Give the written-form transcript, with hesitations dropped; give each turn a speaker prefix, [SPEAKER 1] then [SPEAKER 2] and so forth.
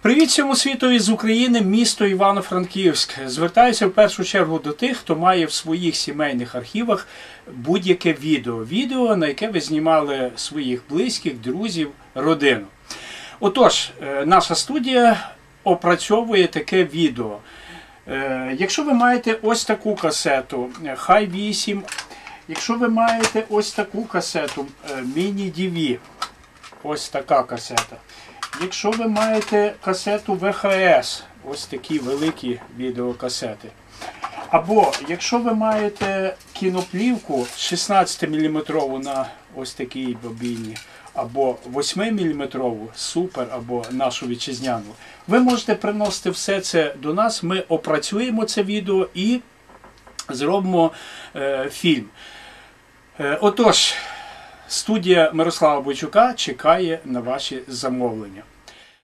[SPEAKER 1] Привіт всьому світу із України, місто Івано-Франківськ. Звертаюся в першу чергу до тих, хто має в своїх сімейних архівах будь-яке відео. Відео, на яке ви знімали своїх близьких, друзів, родину. Отож, наша студія опрацьовує таке відео. Якщо ви маєте ось таку касету, Хай 8, якщо ви маєте ось таку касету, Міні-DV, ось така касета. Якщо ви маєте касету ВХС, ось такі великі відеокасети. Або якщо ви маєте кіноплівку 16-мм на ось такій бобіні, або 8-мм супер, або нашу вітчизняну, ви можете приносити все це до нас, ми опрацюємо це відео і зробимо фільм. Отож, студія Мирослава Бойчука чекає на ваші замовлення.